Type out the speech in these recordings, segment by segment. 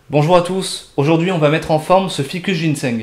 Bonjour à tous, aujourd'hui on va mettre en forme ce ficus ginseng.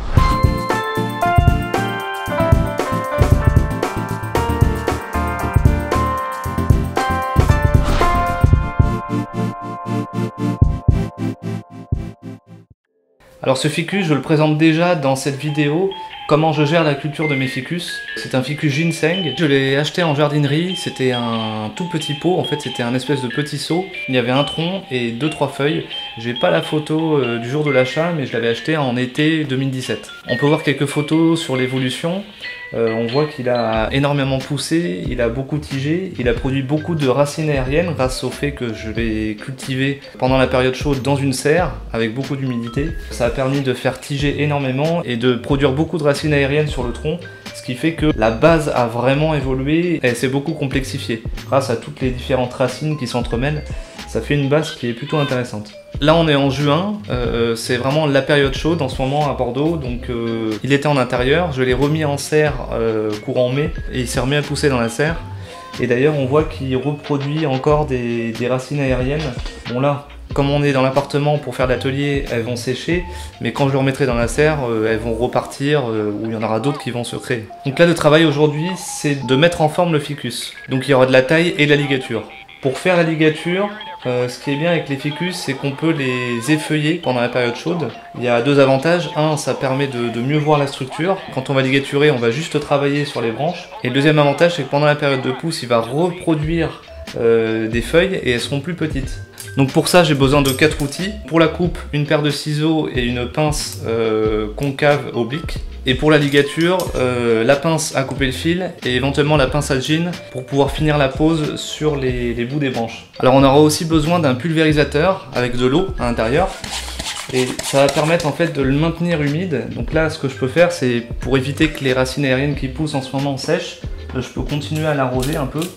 Alors ce ficus, je le présente déjà dans cette vidéo, comment je gère la culture de mes ficus. C'est un ficus ginseng, je l'ai acheté en jardinerie, c'était un tout petit pot, en fait c'était un espèce de petit seau. Il y avait un tronc et 2-3 feuilles. J'ai pas la photo du jour de l'achat, mais je l'avais acheté en été 2017. On peut voir quelques photos sur l'évolution. On voit qu'il a énormément poussé, il a beaucoup tigé, il a produit beaucoup de racines aériennes grâce au fait que je l'ai cultivé pendant la période chaude dans une serre avec beaucoup d'humidité. Ça a permis de faire tiger énormément et de produire beaucoup de racines aériennes sur le tronc, ce qui fait que la base a vraiment évolué et s'est beaucoup complexifiée. Grâce à toutes les différentes racines qui s'entremêlent, ça fait une base qui est plutôt intéressante. Là on est en juin, c'est vraiment la période chaude en ce moment à Bordeaux, donc il était en intérieur, je l'ai remis en serre courant mai et il s'est remis à pousser dans la serre. Et d'ailleurs on voit qu'il reproduit encore des racines aériennes. Bon là, comme on est dans l'appartement pour faire l'atelier, elles vont sécher, mais quand je le remettrai dans la serre, elles vont repartir, ou il y en aura d'autres qui vont se créer. Donc là le travail aujourd'hui c'est de mettre en forme le ficus. Donc il y aura de la taille et de la ligature. Pour faire la ligature, ce qui est bien avec les ficus, c'est qu'on peut les effeuiller pendant la période chaude. Il y a deux avantages. Un, ça permet de mieux voir la structure. Quand on va ligaturer, on va juste travailler sur les branches. Et le deuxième avantage, c'est que pendant la période de pousse, il va reproduire des feuilles et elles seront plus petites. Donc pour ça, j'ai besoin de 4 outils. Pour la coupe, une paire de ciseaux et une pince concave oblique. Et pour la ligature, la pince à couper le fil et éventuellement la pince à jean pour pouvoir finir la pose sur les bouts des branches. Alors on aura aussi besoin d'un pulvérisateur avec de l'eau à l'intérieur et ça va permettre en fait de le maintenir humide. Donc là ce que je peux faire, c'est pour éviter que les racines aériennes qui poussent en ce moment sèchent, je peux continuer à l'arroser un peu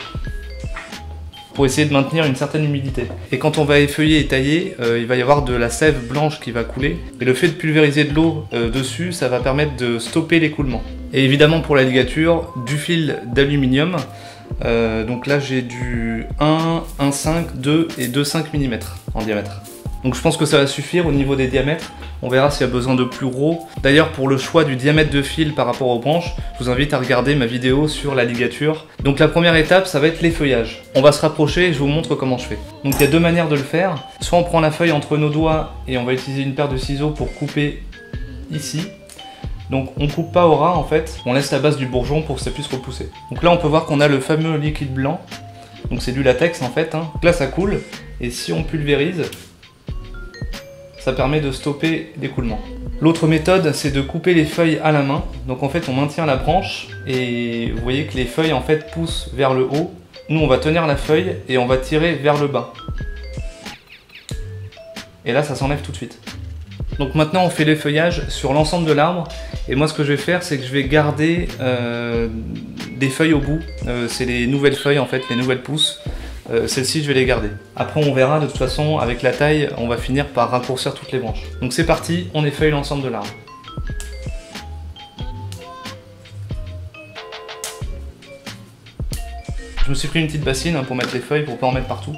pour essayer de maintenir une certaine humidité. Et quand on va effeuiller et tailler, il va y avoir de la sève blanche qui va couler. Et le fait de pulvériser de l'eau dessus, ça va permettre de stopper l'écoulement. Et évidemment pour la ligature, du fil d'aluminium. Donc là j'ai du 1, 1,5, 2 et 2,5 mm en diamètre. Donc je pense que ça va suffire au niveau des diamètres. On verra s'il y a besoin de plus gros. D'ailleurs pour le choix du diamètre de fil par rapport aux branches, je vous invite à regarder ma vidéo sur la ligature. Donc la première étape, ça va être l'effeuillage. On va se rapprocher et je vous montre comment je fais. Donc il y a deux manières de le faire. Soit on prend la feuille entre nos doigts et on va utiliser une paire de ciseaux pour couper ici. Donc on coupe pas au ras en fait, on laisse la base du bourgeon pour que ça puisse repousser. Donc là on peut voir qu'on a le fameux liquide blanc. Donc c'est du latex en fait. Donc là ça coule et si on pulvérise, ça permet de stopper l'écoulement. L'autre méthode, c'est de couper les feuilles à la main. Donc en fait, on maintient la branche et vous voyez que les feuilles en fait poussent vers le haut. Nous, on va tenir la feuille et on va tirer vers le bas. Et là, ça s'enlève tout de suite. Donc maintenant, on fait l'effeuillage sur l'ensemble de l'arbre. Et moi, ce que je vais faire, c'est que je vais garder des feuilles au bout. C'est les nouvelles feuilles en fait, les nouvelles pousses. Celles-ci je vais les garder. Après on verra, de toute façon avec la taille on va finir par raccourcir toutes les branches. Donc c'est parti, on effeuille l'ensemble de l'arbre. Je me suis pris une petite bassine pour mettre les feuilles pour pas en mettre partout.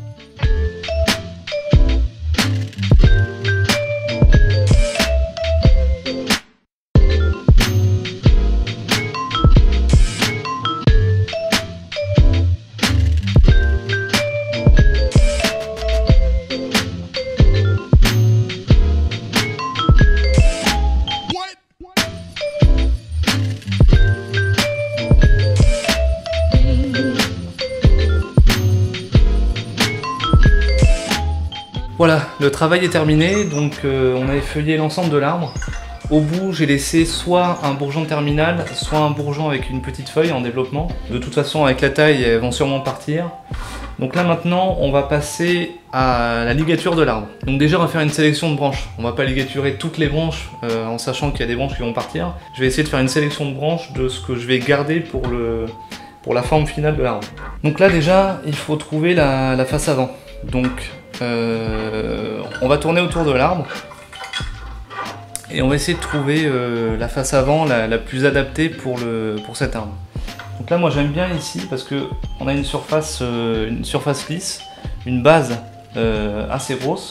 Voilà, le travail est terminé, donc on a effeuillé l'ensemble de l'arbre. Au bout, j'ai laissé soit un bourgeon terminal, soit un bourgeon avec une petite feuille en développement. De toute façon, avec la taille, elles vont sûrement partir. Donc là maintenant, on va passer à la ligature de l'arbre. Donc déjà, on va faire une sélection de branches. On va pas ligaturer toutes les branches en sachant qu'il y a des branches qui vont partir. Je vais essayer de faire une sélection de branches de ce que je vais garder pour la forme finale de l'arbre. Donc là déjà, il faut trouver la face avant. Donc on va tourner autour de l'arbre et on va essayer de trouver la face avant la plus adaptée pour cet arbre. Donc là moi j'aime bien ici parce que on a une surface lisse, une base assez grosse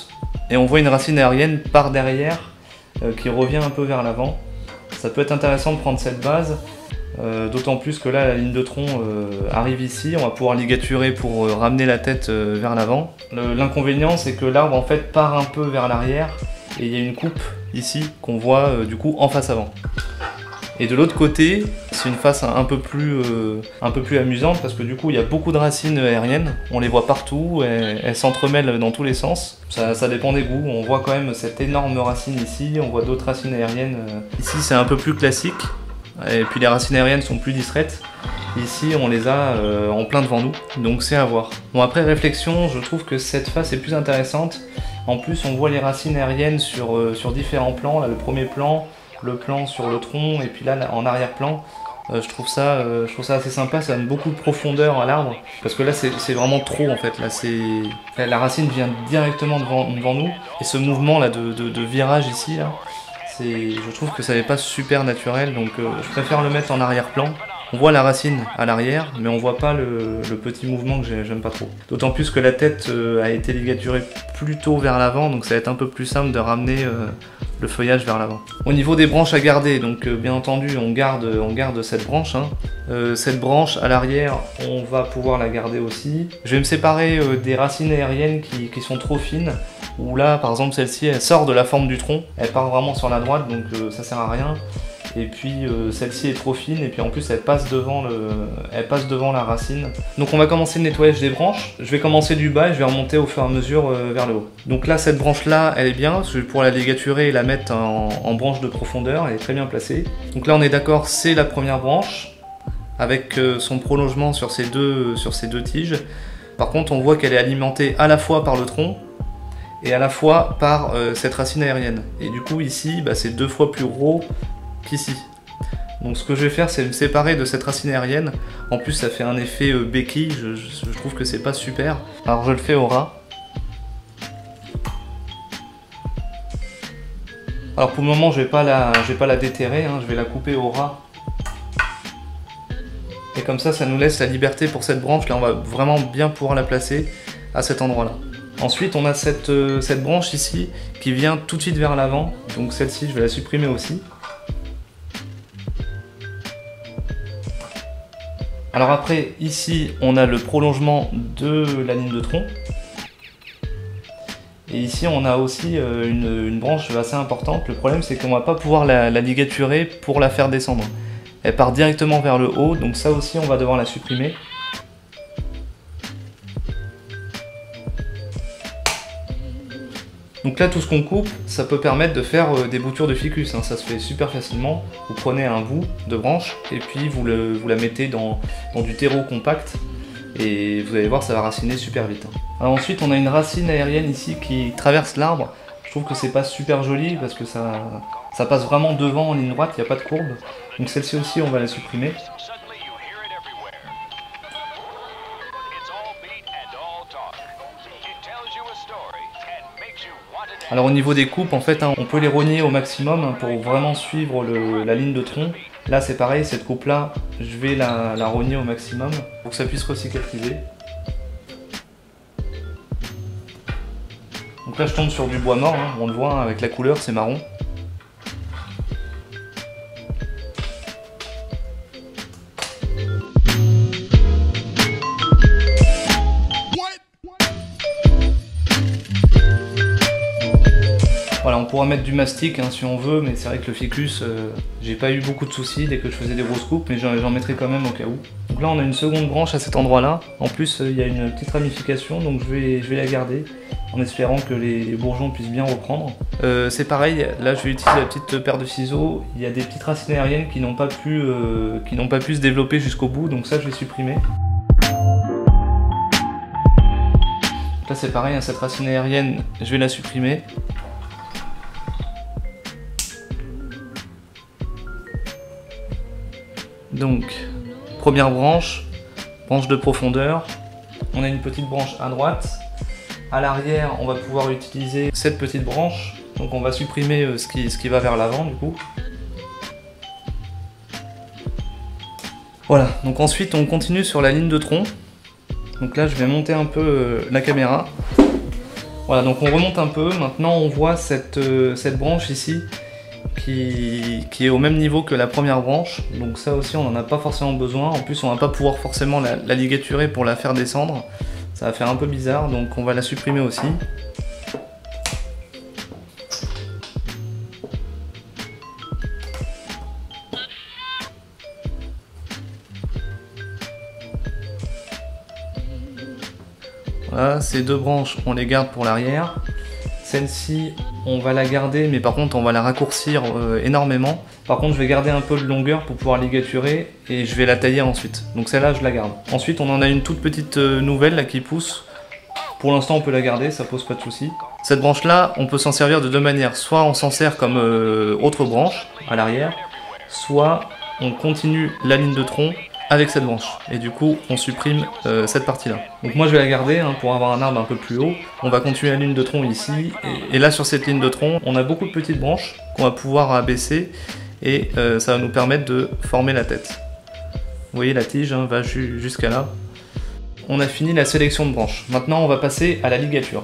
et on voit une racine aérienne par derrière qui revient un peu vers l'avant. Ça peut être intéressant de prendre cette base, d'autant plus que là la ligne de tronc arrive ici, on va pouvoir ligaturer pour ramener la tête vers l'avant. L'inconvénient c'est que l'arbre en fait part un peu vers l'arrière et il y a une coupe ici qu'on voit du coup en face avant. Et de l'autre côté, c'est une face un peu plus amusante parce que du coup il y a beaucoup de racines aériennes, on les voit partout, elles s'entremêlent dans tous les sens. Ça dépend des goûts, on voit quand même cette énorme racine ici, on voit d'autres racines aériennes. Ici c'est un peu plus classique, et puis les racines aériennes sont plus discrètes. Ici on les a en plein devant nous, donc c'est à voir. Bon, après réflexion, je trouve que cette face est plus intéressante. En plus on voit les racines aériennes sur différents plans, là le premier plan, le plan sur le tronc et puis là en arrière-plan. Je trouve ça assez sympa, ça donne beaucoup de profondeur à l'arbre parce que là c'est vraiment trop en fait. Là la racine vient directement devant nous et ce mouvement là de virage ici là, je trouve que ça n'est pas super naturel, donc je préfère le mettre en arrière-plan. On voit la racine à l'arrière, mais on voit pas le petit mouvement que j'aime pas trop. D'autant plus que la tête a été ligaturée plutôt vers l'avant, donc ça va être un peu plus simple de ramener le feuillage vers l'avant. Au niveau des branches à garder, donc bien entendu on garde cette branche. Cette branche à l'arrière, on va pouvoir la garder aussi. Je vais me séparer des racines aériennes qui sont trop fines, où là par exemple celle-ci elle sort de la forme du tronc, elle part vraiment sur la droite, donc ça sert à rien. Et puis celle-ci est trop fine et puis en plus elle passe devant la racine. Donc on va commencer le nettoyage des branches. Je vais commencer du bas et je vais remonter au fur et à mesure vers le haut. Donc là cette branche là elle est bien, je vais pouvoir la ligaturer et la mettre en branche de profondeur, elle est très bien placée. Donc là on est d'accord, c'est la première branche avec son prolongement sur ces deux tiges. Par contre on voit qu'elle est alimentée à la fois par le tronc et à la fois par cette racine aérienne. Et du coup ici c'est 2 fois plus gros qu'ici. Donc ce que je vais faire c'est me séparer de cette racine aérienne. En plus ça fait un effet béquille, je trouve que c'est pas super. Alors je le fais au ras. Alors pour le moment je vais pas la déterrer, je vais la couper au ras. Et comme ça nous laisse la liberté pour cette branche, là on va vraiment bien pouvoir la placer à cet endroit là. Ensuite on a cette branche ici qui vient tout de suite vers l'avant, donc celle-ci je vais la supprimer aussi. Alors après, ici, on a le prolongement de la ligne de tronc. Et ici, on a aussi une branche assez importante. Le problème, c'est qu'on ne va pas pouvoir la ligaturer pour la faire descendre. Elle part directement vers le haut, donc ça aussi, on va devoir la supprimer. Donc là, tout ce qu'on coupe, ça peut permettre de faire des boutures de ficus, ça se fait super facilement. Vous prenez un bout de branche et puis vous la mettez dans du terreau compact et vous allez voir, ça va raciner super vite. Alors ensuite, on a une racine aérienne ici qui traverse l'arbre. Je trouve que c'est pas super joli parce que ça passe vraiment devant en ligne droite, il n'y a pas de courbe. Donc celle-ci aussi, on va la supprimer. Alors au niveau des coupes, en fait, on peut les rogner au maximum pour vraiment suivre la ligne de tronc. Là c'est pareil, cette coupe là, je vais la rogner au maximum pour que ça puisse recicatriser. Donc là je tombe sur du bois mort, on le voit avec la couleur, c'est marron. Voilà, on pourra mettre du mastic si on veut, mais c'est vrai que le ficus, j'ai pas eu beaucoup de soucis dès que je faisais des grosses coupes, mais j'en mettrai quand même au cas où. Donc là on a une seconde branche à cet endroit là. En plus il y a une petite ramification, donc je vais la garder en espérant que les bourgeons puissent bien reprendre. C'est pareil, là je vais utiliser la petite paire de ciseaux. Il y a des petites racines aériennes qui n'ont pas pu se développer jusqu'au bout, donc ça je vais supprimer. Là c'est pareil, cette racine aérienne je vais la supprimer. Donc, première branche de profondeur. On a une petite branche à droite. À l'arrière, on va pouvoir utiliser cette petite branche. Donc on va supprimer ce qui va vers l'avant du coup. Voilà, donc ensuite on continue sur la ligne de tronc. Donc là je vais monter un peu la caméra. Voilà, donc on remonte un peu. Maintenant on voit cette branche ici qui est au même niveau que la première branche. Donc ça aussi on n'en a pas forcément besoin. En plus on va pas pouvoir forcément la ligaturer pour la faire descendre. Ça va faire un peu bizarre, donc on va la supprimer aussi. Voilà, ces deux branches, on les garde pour l'arrière. Celle-ci, on va la garder, mais par contre, on va la raccourcir énormément. Par contre, je vais garder un peu de longueur pour pouvoir ligaturer et je vais la tailler ensuite. Donc celle-là, je la garde. Ensuite, on en a une toute petite nouvelle là qui pousse. Pour l'instant, on peut la garder, ça pose pas de souci. Cette branche-là, on peut s'en servir de deux manières. Soit on s'en sert comme autre branche à l'arrière, soit on continue la ligne de tronc avec cette branche et du coup on supprime cette partie là. Donc moi je vais la garder hein, pour avoir un arbre un peu plus haut. On va continuer la ligne de tronc ici et là sur cette ligne de tronc on a beaucoup de petites branches qu'on va pouvoir abaisser et ça va nous permettre de former la tête. Vous voyez la tige hein, va jusqu'à là. On a fini la sélection de branches. Maintenant on va passer à la ligature.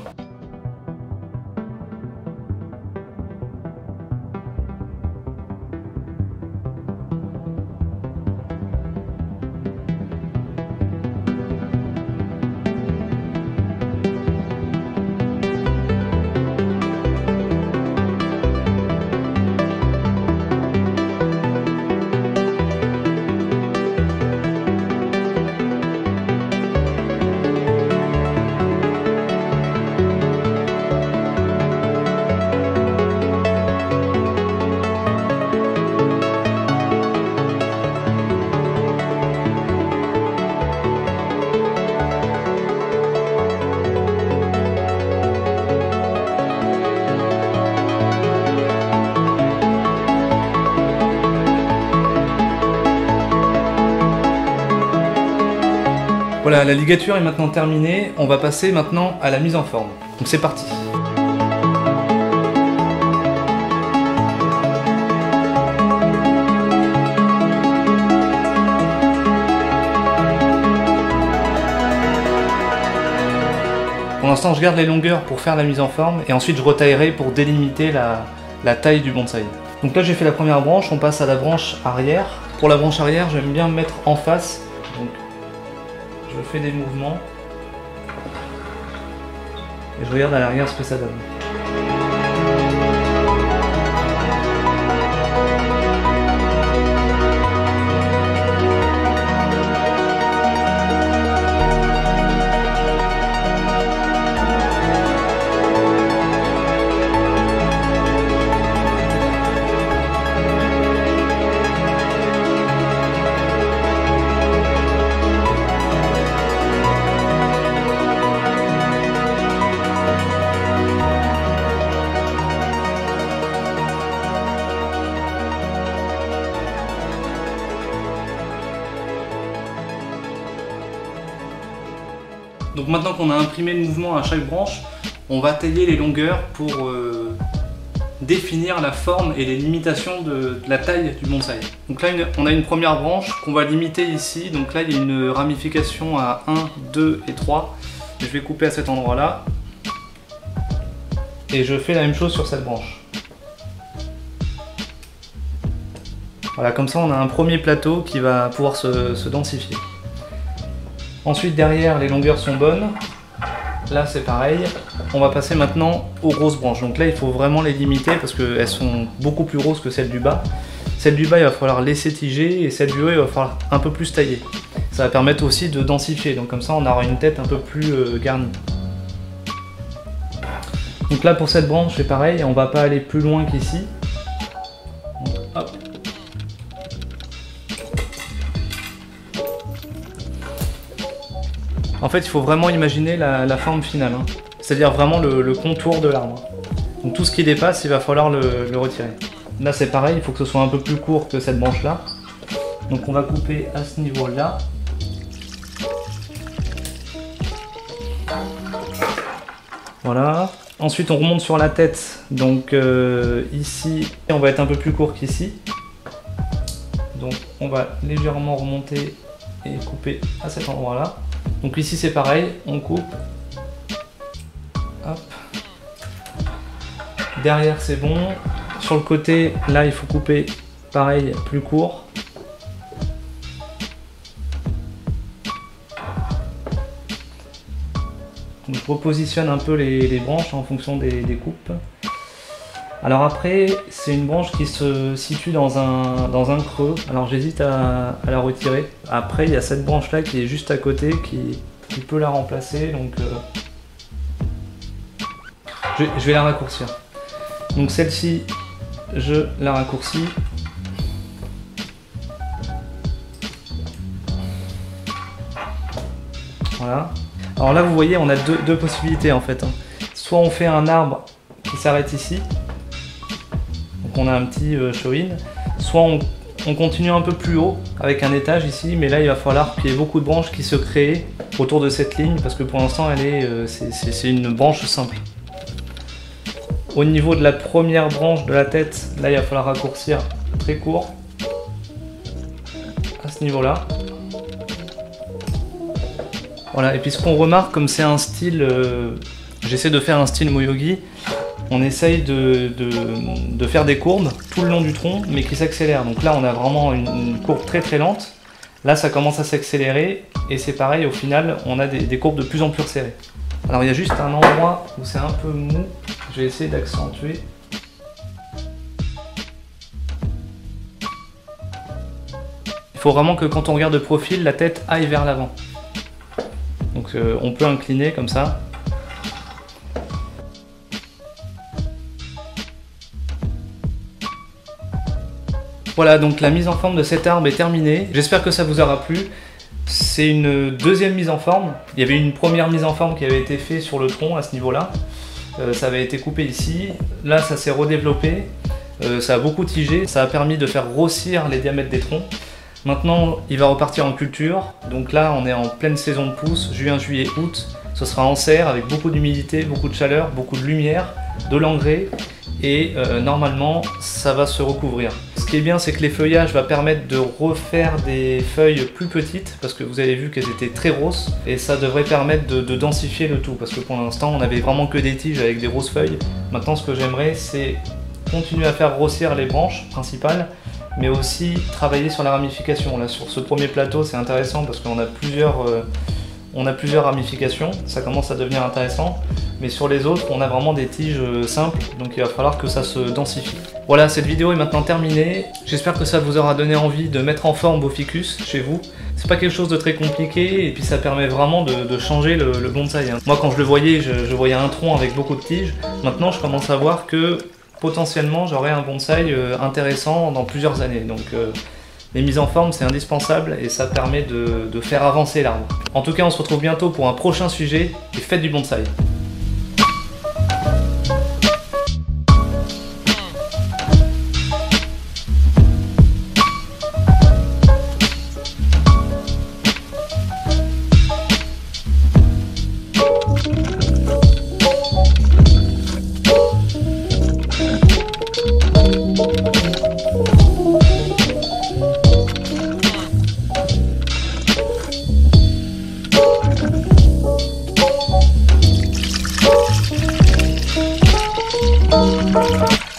Voilà, la ligature est maintenant terminée, on va passer maintenant à la mise en forme. Donc c'est parti. Pour l'instant, je garde les longueurs pour faire la mise en forme et ensuite je retaillerai pour délimiter la taille du bonsaï. Donc là, j'ai fait la première branche, on passe à la branche arrière. Pour la branche arrière, j'aime bien me mettre en face. Donc, je fais des mouvements et je regarde à l'arrière ce que ça donne. Donc maintenant qu'on a imprimé le mouvement à chaque branche, on va tailler les longueurs pour définir la forme et les limitations de la taille du bonsaï. Donc là on a une première branche qu'on va limiter ici, donc là il y a une ramification à 1, 2 et 3. Je vais couper à cet endroit là et je fais la même chose sur cette branche. Voilà, comme ça on a un premier plateau qui va pouvoir se densifier. Ensuite derrière les longueurs sont bonnes, là c'est pareil. On va passer maintenant aux grosses branches, donc là il faut vraiment les limiter parce qu'elles sont beaucoup plus grosses que celles du bas. Celle du bas il va falloir laisser tiger et celle du haut il va falloir un peu plus tailler. Ça va permettre aussi de densifier, donc comme ça on aura une tête un peu plus garnie. Donc là pour cette branche c'est pareil, on va pas aller plus loin qu'ici. Hop. En fait, il faut vraiment imaginer la forme finale, hein. C'est-à-dire vraiment le contour de l'arbre. Donc tout ce qui dépasse, il va falloir le retirer. Là, c'est pareil, il faut que ce soit un peu plus court que cette branche-là. Donc on va couper à ce niveau-là. Voilà. Ensuite, on remonte sur la tête. Donc ici, on va être un peu plus court qu'ici. Donc on va légèrement remonter et couper à cet endroit-là. Donc ici c'est pareil, on coupe, hop, derrière c'est bon. Sur le côté, là il faut couper pareil, plus court. Donc, je repositionne un peu les branches en fonction des coupes. Alors après, c'est une branche qui se situe dans un creux. Alors j'hésite à la retirer. Après, il y a cette branche là qui est juste à côté qui peut la remplacer. Donc je vais la raccourcir. Donc celle-ci, je la raccourcis. Voilà. Alors là, vous voyez, on a deux possibilités en fait. Soit on fait un arbre qui s'arrête ici. Donc on a un petit show-in. Soit on continue un peu plus haut avec un étage ici. Mais là, il va falloir qu'il y ait beaucoup de branches qui se créent autour de cette ligne. Parce que pour l'instant, c'est une branche simple. Au niveau de la première branche de la tête, là, il va falloir raccourcir très court. À ce niveau-là. Voilà, et puis ce qu'on remarque, comme c'est un style, j'essaie de faire un style Moyogi, on essaye de faire des courbes tout le long du tronc, mais qui s'accélèrent. Donc là, on a vraiment une courbe très très lente. Là, ça commence à s'accélérer, et c'est pareil, au final, on a des courbes de plus en plus resserrées. Alors il y a juste un endroit où c'est un peu mou, je vais essayer d'accentuer. Il faut vraiment que quand on regarde de profil, la tête aille vers l'avant. Donc on peut incliner comme ça. Voilà, donc la mise en forme de cet arbre est terminée. J'espère que ça vous aura plu. C'est une deuxième mise en forme. Il y avait une première mise en forme qui avait été faite sur le tronc à ce niveau-là. Ça avait été coupé ici. Là, ça s'est redéveloppé. Ça a beaucoup tigé. Ça a permis de faire grossir les diamètres des troncs. Maintenant, il va repartir en culture. Donc là, on est en pleine saison de pousse, juin, juillet, août. Ce sera en serre avec beaucoup d'humidité, beaucoup de chaleur, beaucoup de lumière, de l'engrais. Et normalement, ça va se recouvrir. Ce qui est bien, c'est que les feuillages vont permettre de refaire des feuilles plus petites, parce que vous avez vu qu'elles étaient très grosses. Et ça devrait permettre de densifier le tout, parce que pour l'instant, on avait vraiment que des tiges avec des grosses feuilles. Maintenant, ce que j'aimerais, c'est continuer à faire grossir les branches principales, mais aussi travailler sur la ramification. Là, sur ce premier plateau, c'est intéressant parce qu'on a plusieurs ramifications, ça commence à devenir intéressant, mais sur les autres, on a vraiment des tiges simples, donc il va falloir que ça se densifie. Voilà, cette vidéo est maintenant terminée. J'espère que ça vous aura donné envie de mettre en forme vos ficus chez vous. C'est pas quelque chose de très compliqué, et puis ça permet vraiment de changer le bonsaï. Moi, quand je le voyais, je voyais un tronc avec beaucoup de tiges. Maintenant, je commence à voir que potentiellement j'aurai un bonsaï intéressant dans plusieurs années. Donc les mises en forme, c'est indispensable et ça permet de faire avancer l'arbre. En tout cas, on se retrouve bientôt pour un prochain sujet et faites du bonsaï. Thank you.